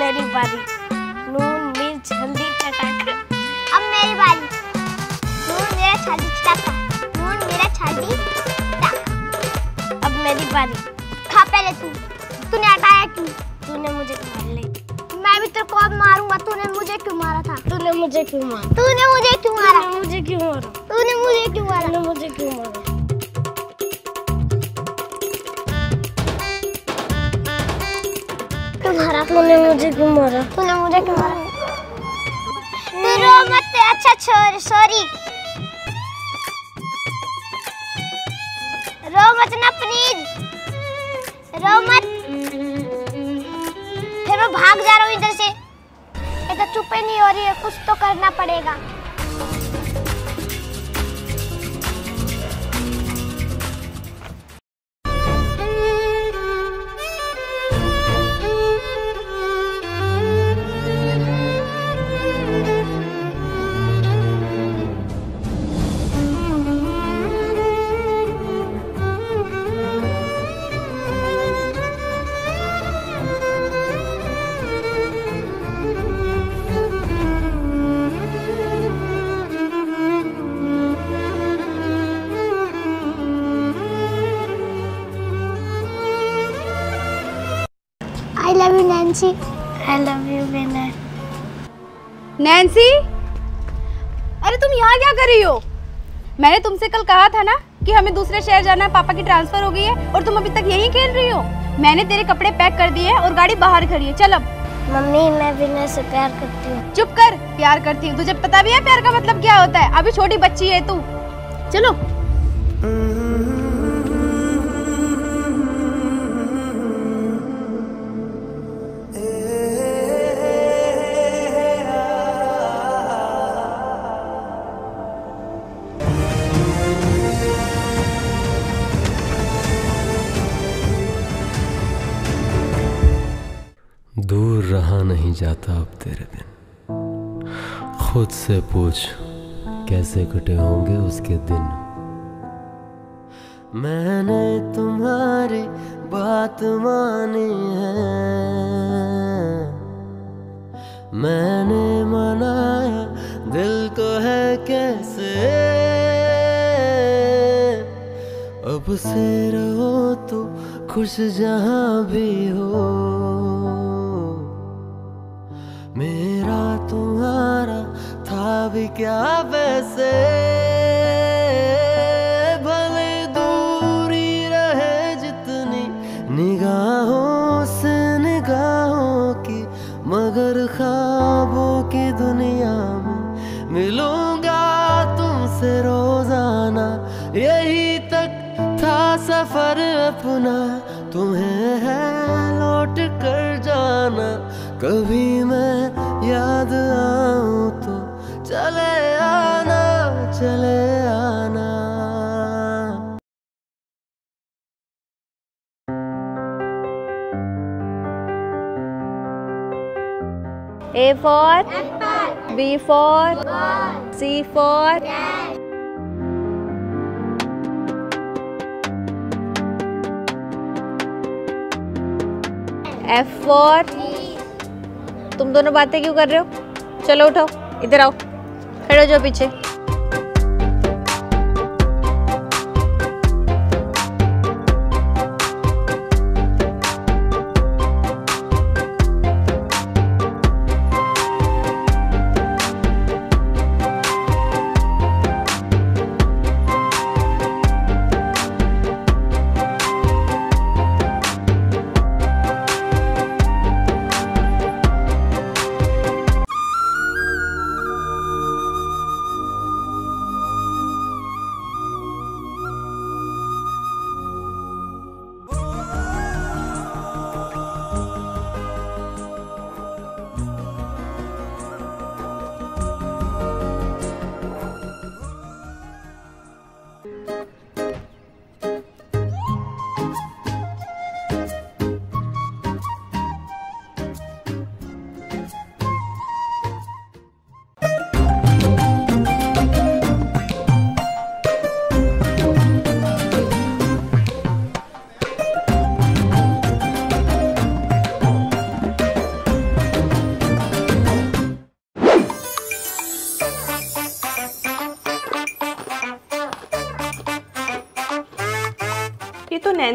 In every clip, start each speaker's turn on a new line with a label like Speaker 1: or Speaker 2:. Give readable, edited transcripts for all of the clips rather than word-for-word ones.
Speaker 1: मेरी बारी। नून मिर्च हल्दी चटाकर।
Speaker 2: अब मेरी बारी। नून मिर्च हल्दी चटाकर। नून मिर्च हल्दी चटाकर।
Speaker 1: अब मेरी बारी।
Speaker 2: खा पहले तू। तूने हटाया क्यों?
Speaker 1: तूने मुझे मार ले।
Speaker 2: मैं भी तेरे को अब मारूंगा। तूने मुझे क्यों मारा था?
Speaker 1: तूने मुझे क्यों मारा?
Speaker 2: तूने मुझे क्यों मारा?
Speaker 1: मुझे क्यों मारा?
Speaker 2: तूने मुझे क्यों मारा?
Speaker 1: तूने मुझे क्यों मारा?
Speaker 2: तुम्हारा
Speaker 1: तूने मुझे क्यों मारा?
Speaker 2: तूने मुझे क्यों मारा? तू रो मत। अच्छा सॉरी। रो मत ना प्लीज। रो मत। फिर मैं भाग जा रहा हूँ इधर से। ये तो चुप ही नहीं हो रही है। कुछ तो करना पड़ेगा। I love you, Nancy.
Speaker 1: I love you, Vinay.
Speaker 3: Nancy, अरे तुम यहाँ क्या कर रही हो? मैंने तुमसे कल कहा था ना कि हमें दूसरे शहर जाना है, पापा की ट्रांसफर हो गई है और तुम अभी तक यहीं खेल रही हो। मैंने तेरे कपड़े पैक कर दिए हैं और गाड़ी बाहर खड़ी है, चल अब।
Speaker 1: मम्मी मैं विनय से प्यार करती हूँ।
Speaker 3: चुप कर, प्यार करती हूँ? तुझे पता भी है प्यार का मतलब क्या होता है? अभी छोटी बच्ची है तू। चलो।
Speaker 4: दूर रहा नहीं जाता अब तेरे बिन। खुद से पूछ कैसे कटे होंगे उसके दिन। मैंने तुम्हारी बात मानी है, मैंने मनाया दिल को है कैसे। अब से रहो तो खुश जहां भी हो। मेरा तुम्हारा था भी क्या वैसे। भले दूरी रहे जितनी निगाहों से निगाहों की, मगर ख्वाबों की दुनिया में मिलूंगा तुमसे रोजाना। यही तक था सफर अपना, तुम्हें है लौट कर जाना। कभी मैं याद आऊं तो चले आना, चले आना।
Speaker 3: A for apple, B for ball, C for cat, F for तुम दोनों बातें क्यों कर रहे हो? चलो उठो, इधर आओ, खड़े हो जाओ पीछे।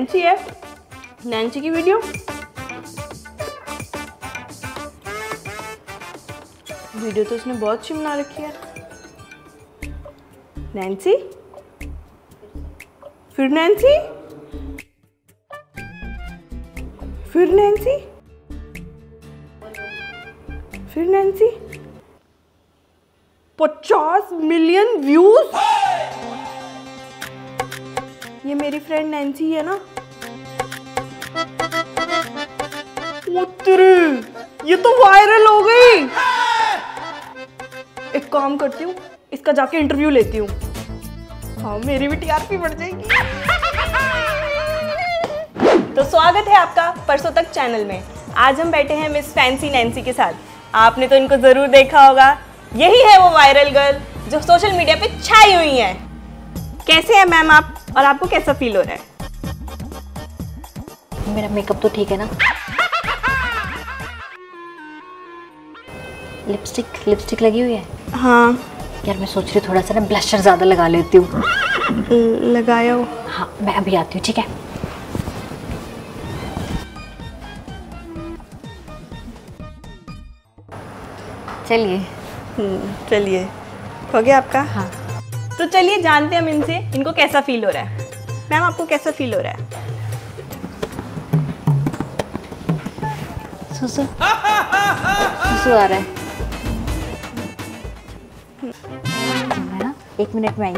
Speaker 5: नैन्सी है, नैन्सी की वीडियो। वीडियो तो उसने बहुत अच्छी बना रखी है। नैन्सी, फिर नैन्सी, फिर नैन्सी, फिर नैन्सी। 50 million views. ये मेरी फ्रेंड नैन्सी है ना। उत्तरी, ये तो वायरल हो गई। एक काम करती हूँ, इसका जाके इंटरव्यू लेती हूँ। हाँ, मेरी भी टीआरपी बढ़ जाएगी। तो स्वागत है आपका परसों तक चैनल में। आज हम बैठे हैं मिस फैंसी नैन्सी के साथ। आपने तो इनको जरूर देखा होगा। यही है वो वायरल गर्ल जो सोशल मीडिया पे छाई हुई है। कैसे हैं मैम आप, और आपको कैसा फील हो रहा है?
Speaker 6: मेरा मेकअप तो ठीक है ना? लिपस्टिक लगी हुई है?
Speaker 5: हाँ
Speaker 6: यार मैं सोच रही हूँ थोड़ा सा ना ब्लशर ज़्यादा लगा लेती हूँ।
Speaker 5: लगाया हो?
Speaker 6: हाँ मैं अभी आती हूँ, ठीक है? चलिए।
Speaker 5: चलिए, हो गया आपका?
Speaker 6: हाँ।
Speaker 5: तो चलिए जानते हैं हम इनसे, इनको कैसा फील हो रहा है। मैम आपको कैसा फील हो रहा है?
Speaker 6: सुसु आ रहा है। ना 1 मिनट में आई।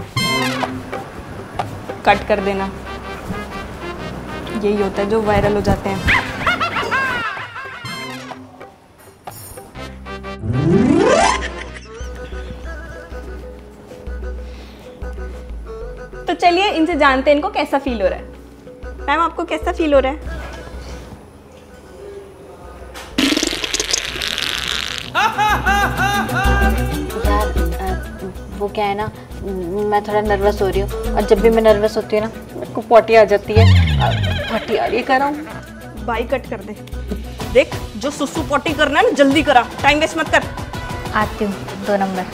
Speaker 5: कट कर देना। यही होता है जो वायरल हो जाते हैं। तो चलिए इनसे जानते हैं इनको कैसा फील हो रहा है। मैम आपको कैसा फील हो रहा है?
Speaker 6: यार वो क्या है ना, मैं थोड़ा नर्वस हो रही हूँ और जब भी मैं नर्वस होती हूँ ना मेरे को पॉटी आ जाती है। पॉटी आ रही है, कर रहा हूँ।
Speaker 5: बाई कट कर दे। देख, जो सुसु पॉटी करना है ना जल्दी करा, टाइम वेस्ट मत कर।
Speaker 6: आती हूँ, 2 नंबर।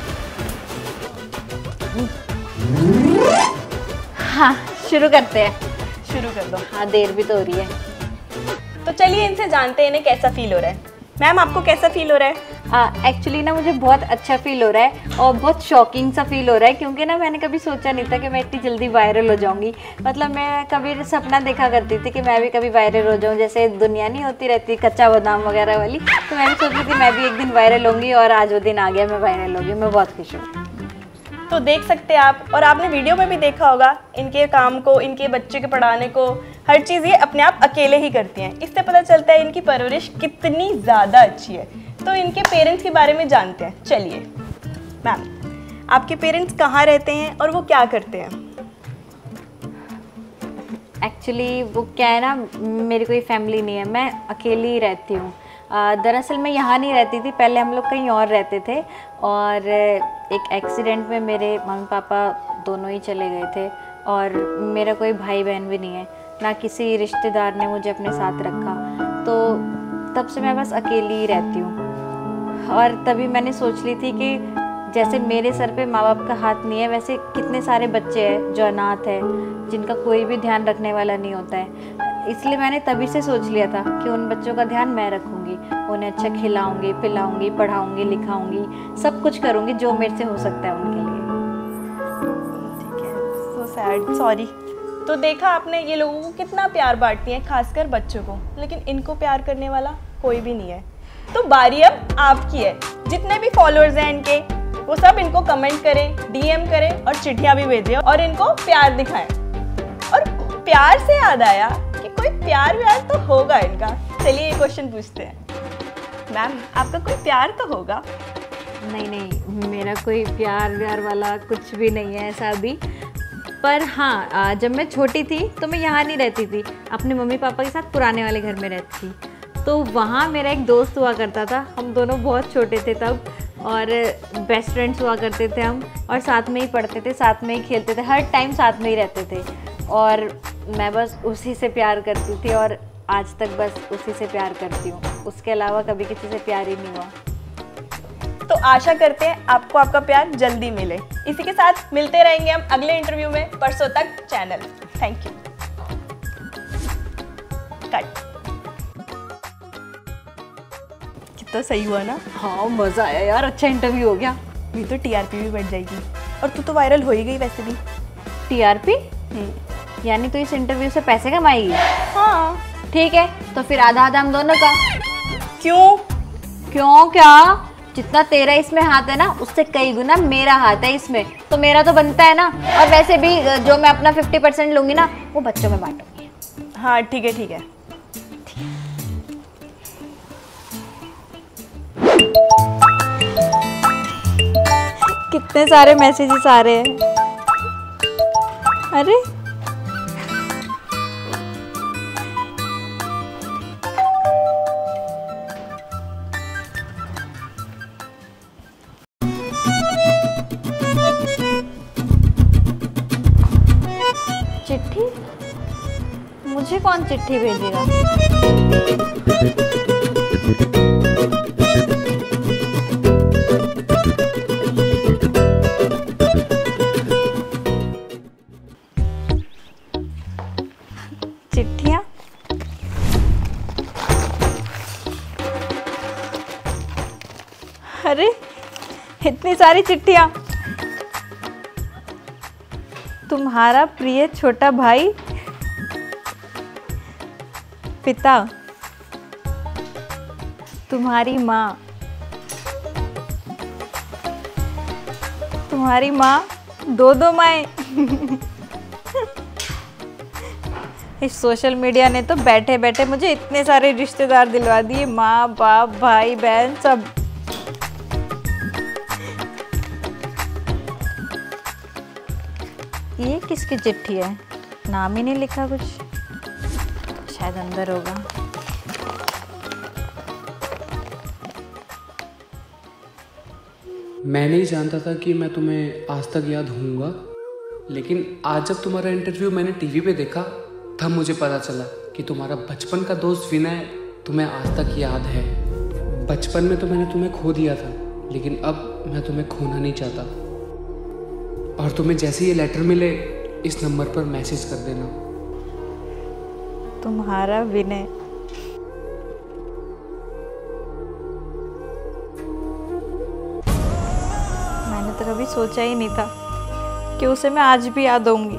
Speaker 6: हाँ शुरू करते हैं।
Speaker 5: शुरू कर दो।
Speaker 6: हाँ देर भी तो हो रही है।
Speaker 5: तो चलिए इनसे जानते हैं इन्हें कैसा फील हो रहा है। मैम आपको कैसा फील हो रहा है?
Speaker 6: एक्चुअली ना मुझे बहुत अच्छा फील हो रहा है और बहुत शॉकिंग सा फील हो रहा है, क्योंकि ना मैंने कभी सोचा नहीं था कि मैं इतनी जल्दी वायरल हो जाऊंगी। मतलब मैं कभी सपना देखा करती थी कि मैं भी कभी वायरल हो जाऊं, जैसे दुनिया नहीं होती रहती कच्चा बादाम वगैरह वाली। तो मैं भी सोच रही थी मैं भी एक दिन वायरल होंगी और आज वो दिन आ गया, मैं वायरल हो गई। मैं बहुत खुश हूँ।
Speaker 5: तो देख सकते हैं आप, और आपने वीडियो में भी देखा होगा इनके काम को, इनके बच्चे के पढ़ाने को, हर चीज़ ये अपने आप अकेले ही करती हैं। इससे पता चलता है इनकी परवरिश कितनी ज़्यादा अच्छी है। तो इनके पेरेंट्स के बारे में जानते हैं। चलिए मैम, आपके पेरेंट्स कहाँ रहते हैं और वो क्या करते हैं?
Speaker 6: एक्चुअली वो क्या है ना, मेरी कोई फैमिली नहीं है, मैं अकेली ही रहती हूँ। दरअसल मैं यहाँ नहीं रहती थी, पहले हम लोग कहीं और रहते थे और एक एक्सीडेंट में मेरे मम्मी पापा दोनों ही चले गए थे और मेरा कोई भाई बहन भी नहीं है, ना किसी रिश्तेदार ने मुझे अपने साथ रखा। तो तब से मैं बस अकेली ही रहती हूँ। और तभी मैंने सोच ली थी कि जैसे मेरे सर पे माँ बाप का हाथ नहीं है, वैसे कितने सारे बच्चे हैं जो अनाथ हैं, जिनका कोई भी ध्यान रखने वाला नहीं होता है। इसलिए मैंने तभी से सोच लिया था कि उन बच्चों का ध्यान मैं रखूँगी, उन्हें अच्छा खिलाऊँगी, पिलाऊँगी, पढ़ाऊँगी, लिखाऊँगी, सब कुछ करूँगी जो मेरे से हो सकता है उनके लिए।
Speaker 5: ठीक है, सो सैड, सॉरी। तो देखा आपने, ये लोगों को कितना प्यार बांटती हैं, खासकर बच्चों को, लेकिन इनको प्यार करने वाला कोई भी नहीं है। तो बारी अब आपकी है। जितने भी फॉलोअर्स हैं इनके, वो सब इनको कमेंट करें, डीएम करें और चिट्ठियाँ भी भेजें और इनको प्यार दिखाएं। और प्यार से याद आया कि कोई प्यार व्यार तो होगा इनका। चलिए ये क्वेश्चन पूछते हैं। मैम आपका कोई प्यार तो होगा?
Speaker 6: नहीं, मेरा कोई प्यार व्यार वाला कुछ भी नहीं है ऐसा अभी। पर हाँ, जब मैं छोटी थी तो मैं यहाँ नहीं रहती थी, अपने मम्मी पापा के साथ पुराने वाले घर में रहती थी। तो वहाँ मेरा एक दोस्त हुआ करता था, हम दोनों बहुत छोटे थे तब और बेस्ट फ्रेंड्स हुआ करते थे हम, और साथ में ही पढ़ते थे, साथ में ही खेलते थे, हर टाइम साथ में ही रहते थे। और मैं बस उसी से प्यार करती थी और आज तक बस उसी से प्यार करती हूँ। उसके अलावा कभी किसी से प्यार ही नहीं हुआ।
Speaker 5: तो आशा करते हैं आपको आपका प्यार जल्दी मिले। इसी के साथ मिलते रहेंगे हम अगले इंटरव्यू में परसों तक चैनल। Thank you. कट। कितना सही हुआ ना?
Speaker 6: हाँ मज़ा आया यार, अच्छा इंटरव्यू हो गया।
Speaker 5: मेरी तो टीआरपी भी बढ़ जाएगी, और तू तो वायरल हो ही गई वैसे भी।
Speaker 6: टीआरपी? यानी तो इस इंटरव्यू से पैसे कमाएगी?
Speaker 5: हाँ।
Speaker 6: ठीक है, तो फिर आधा आधा हम दोनों का।
Speaker 5: क्यों?
Speaker 6: क्यों क्या? जितना तेरा इसमें हाथ है ना, उससे कई गुना मेरा हाथ है इसमें, तो मेरा तो बनता है ना। और वैसे भी जो मैं अपना 50% लूंगी ना, वो बच्चों में बांटूंगी।
Speaker 5: हाँ ठीक है ठीक है।
Speaker 6: कितने सारे मैसेजेस आ रहे हैं। अरे चिट्ठी? मुझे कौन चिट्ठी भेजेगा? चिट्ठियाँ? अरे इतनी सारी चिट्ठियाँ। तुम्हारा प्रिय छोटा भाई, पिता, तुम्हारी माँ, तुम्हारी माँ, दो माएँ। इस सोशल मीडिया ने तो बैठे बैठे मुझे इतने सारे रिश्तेदार दिलवा दिए, माँ बाप भाई बहन सब। ये किसकी चिट्ठी है? नाम ही नहीं लिखा कुछ, शायद अंदर होगा।
Speaker 7: मैं नहीं जानता था कि मैं तुम्हें आज तक याद हूँगा, लेकिन आज जब तुम्हारा इंटरव्यू मैंने टीवी पे देखा, तब मुझे पता चला कि तुम्हारा बचपन का दोस्त विनय तुम्हें आज तक याद है। बचपन में तो मैंने तुम्हें खो दिया था, लेकिन अब मैं तुम्हें खोना नहीं चाहता। और तुम्हें जैसे ये लेटर मिले, इस नंबर पर मैसेज कर देना।
Speaker 6: तुम्हारा विनय। मैंने तो कभी सोचा ही नहीं था कि उसे मैं आज भी याद होंगी।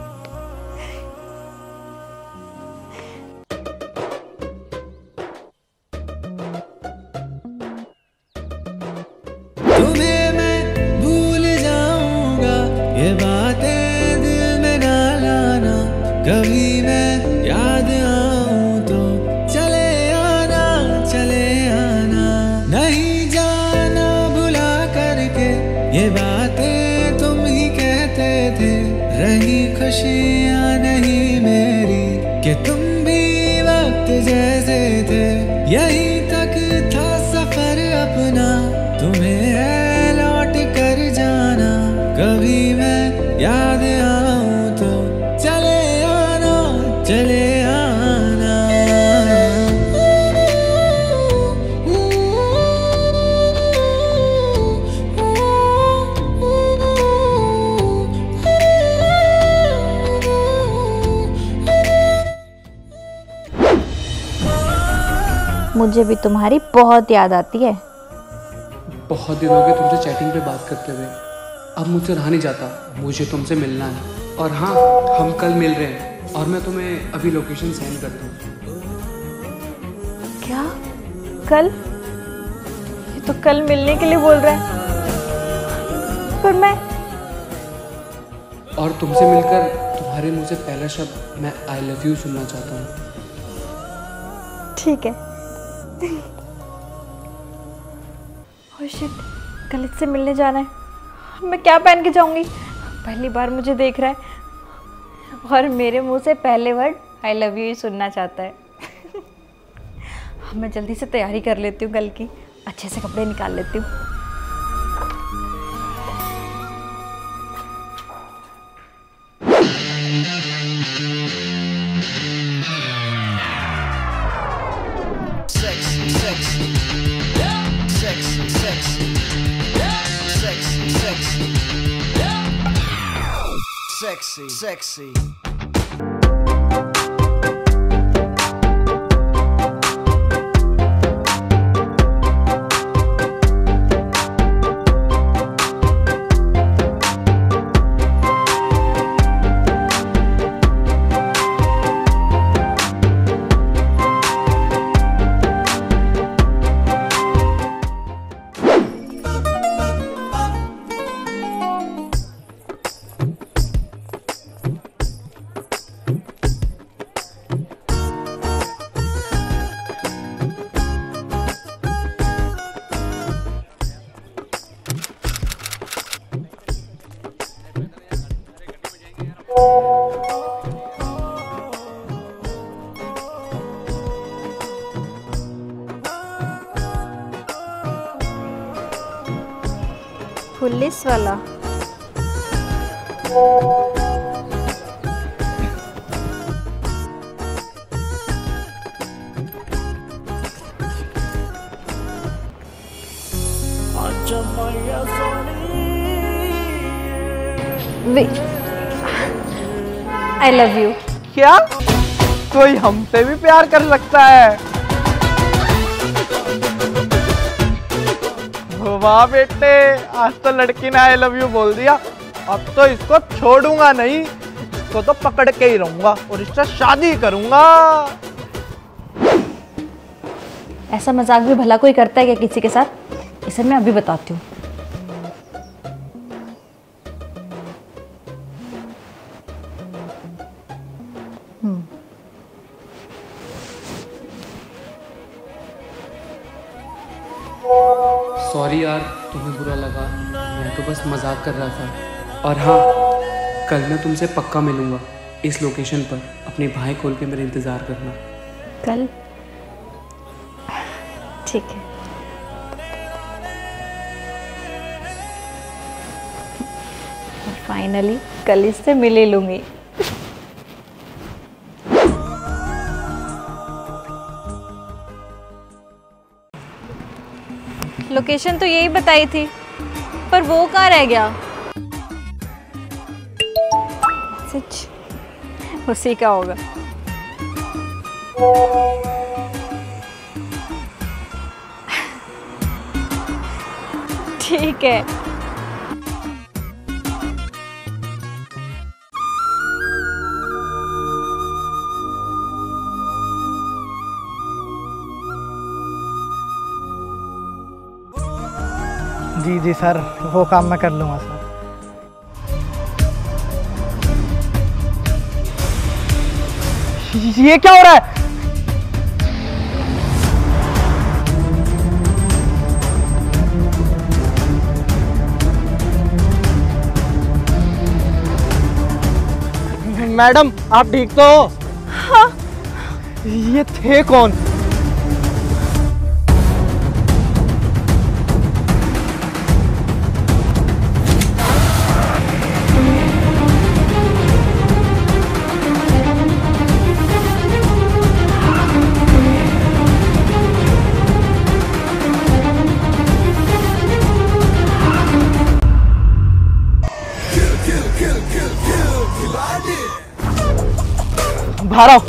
Speaker 8: तुम्हें मैं भूल जाऊंगा, ये बातें दिल में ना लाना। कभी मैं याद आऊं तो चले आना, नहीं जाना भुला करके। ये बातें तुम ही कहते थे, रही खुशियां नहीं मेरी कि तुम भी वक्त जैसे थे। यही तक था सफर अपना, तुम्हें है लौट कर जाना। कभी मैं याद आऊं तो चले आना।
Speaker 6: मुझे भी तुम्हारी बहुत याद आती है।
Speaker 7: बहुत दिन हो गए तुमसे चैटिंग पे बात करते हुए, अब मुझसे रहा नहीं जाता, मुझे तुमसे मिलना है। और हाँ, हम कल मिल रहे हैं, और मैं तुम्हें अभी लोकेशन सेंड करता हूँ।
Speaker 6: क्या? कल? ये तो कल मिलने के लिए बोल रहा है, पर मैं।
Speaker 7: और तुमसे मिलकर तुम्हारे मुंह से पहला शब्द मैं आई लव यू सुनना चाहता हूँ।
Speaker 6: ठीक है। ओह शिट, कल इससे मिलने जाना है। मैं क्या पहन के जाऊंगी? पहली बार मुझे देख रहा है और मेरे मुंह से पहले वर्ड आई लव यू ही सुनना चाहता है। मैं जल्दी से तैयारी कर लेती हूँ कल की, अच्छे से कपड़े निकाल लेती हूँ।
Speaker 8: Sexy.
Speaker 6: पुलिस वाला। I love you.
Speaker 9: क्या कोई हमसे भी प्यार कर सकता है? वाह बेटे, आज तो लड़की ने आई लव यू बोल दिया। अब तो इसको छोड़ूंगा नहीं, इसको तो पकड़ के ही रहूंगा और इससे शादी करूंगा।
Speaker 6: ऐसा मजाक भी भला कोई करता है क्या किसी के साथ? इसे मैं अभी बताती हूँ।
Speaker 7: सॉरी यार, तुम्हें बुरा लगा, मैं तो बस मजाक कर रहा था। और हाँ, कल मैं तुमसे पक्का मिलूंगा इस लोकेशन पर। अपनी भाई खोल के मेरा इंतज़ार करना।
Speaker 6: कल? ठीक है। फाइनली कल इससे मिल ही लूंगी। लोकेशन तो यही बताई थी, पर वो कहाँ रह गया? सच उसी का होगा। ठीक है।
Speaker 9: जी जी सर, वो काम मैं कर लूँगा सर। ये क्या हो रहा है? मैडम आप ठीक तो हो?
Speaker 5: हाँ।
Speaker 9: ये थे कौन? बाहर आओ।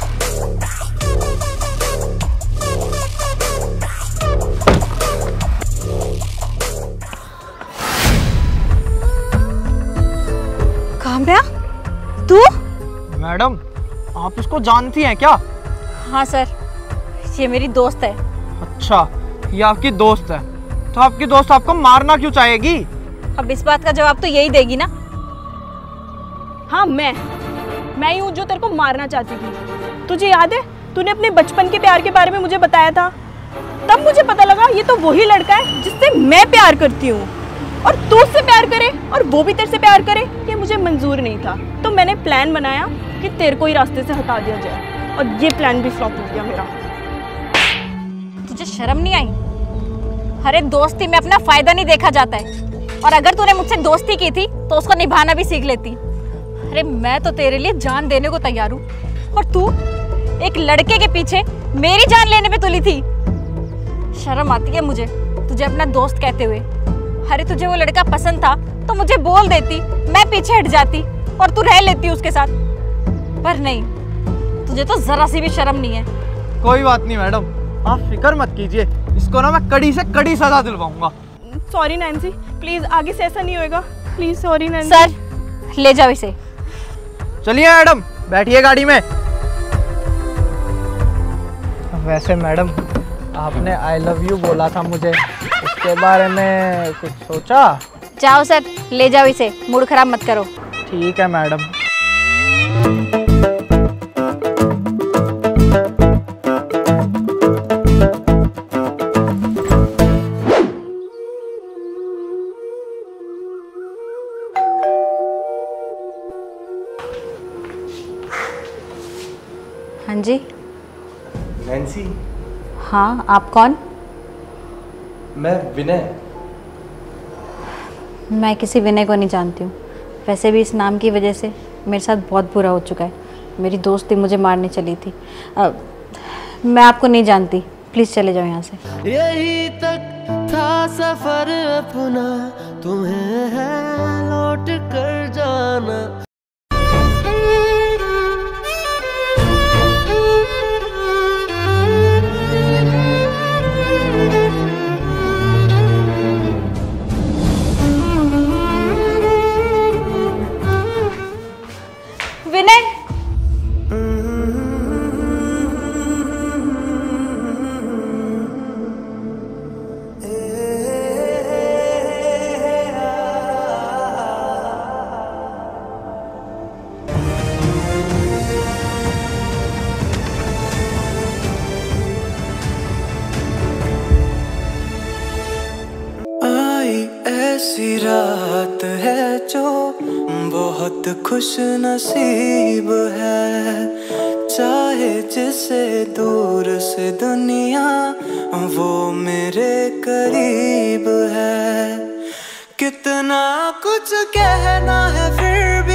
Speaker 6: काम्या, तू?
Speaker 9: मैडम आप इसको जानती हैं क्या?
Speaker 6: हाँ सर, ये मेरी दोस्त है।
Speaker 9: अच्छा, ये आपकी दोस्त है, तो आपकी दोस्त आपको मारना क्यों चाहेगी?
Speaker 6: अब इस बात का जवाब तो यही देगी ना।
Speaker 5: हाँ, मैं ही हूँ जो तेरे को मारना चाहती थी। तुझे याद है, तूने अपने बचपन के प्यार के बारे में मुझे बताया था। तब मुझे पता लगा ये तो वही लड़का है जिससे मैं प्यार करती हूँ, और तू उससे प्यार करे और वो भी तेरे से प्यार करे, ये मुझे मंजूर नहीं था। तो मैंने प्लान बनाया कि तेरे को ही रास्ते से हटा दिया जाए, और ये प्लान भी फ्लॉप हो गया मेरा।
Speaker 6: तुझे शर्म नहीं आई? अरे दोस्ती में अपना फायदा नहीं देखा जाता है, और अगर तूने मुझसे दोस्ती की थी तो उसको निभाना भी सीख लेती। अरे मैं तो तेरे लिए जान देने को तैयार हूँ, और तू एक लड़के के पीछे मेरी जान लेने पे तुली थी। शर्म आती है मुझे तुझे अपना दोस्त कहते हुए। अरे तुझे वो लड़का पसंद था तो मुझे बोल देती, मैं पीछे हट जाती और तू रह लेती उसके साथ। पर नहीं, तुझे तो जरा सी भी शर्म नहीं है।
Speaker 9: कोई बात नहीं मैडम, आप फिक्र मत कीजिए, इसको ना मैं कड़ी से कड़ी सजा दिलवाऊंगा।
Speaker 5: सॉरी नैन्सी, प्लीज आगे से ऐसा नहीं होएगा। Please sorry Nancy.
Speaker 6: सर ले जाओ इसे।
Speaker 9: चलिए मैडम, बैठिए गाड़ी में। वैसे मैडम, आपने आई लव यू बोला था मुझे, उसके बारे में कुछ सोचा?
Speaker 6: जाओ सर, ले जाओ इसे, मूड खराब मत करो।
Speaker 9: ठीक है मैडम।
Speaker 6: हाँ जी।
Speaker 10: नैन्सी।
Speaker 6: हाँ, आप कौन?
Speaker 10: मैं विनय।
Speaker 6: मैं किसी विनय को नहीं जानती हूँ। वैसे भी इस नाम की वजह से मेरे साथ बहुत बुरा हो चुका है। मेरी दोस्त थी, मुझे मारने चली थी। मैं आपको नहीं जानती, प्लीज़ चले जाओ यहाँ से।
Speaker 4: यही तक था सफर अपना, तुम्हें है लौट कर जाना।
Speaker 3: विनय,
Speaker 8: ऐसी रात है जो बहुत खुश नसीब है, चाहे जिसे दूर से दुनिया वो मेरे करीब है। कितना कुछ कहना है फिर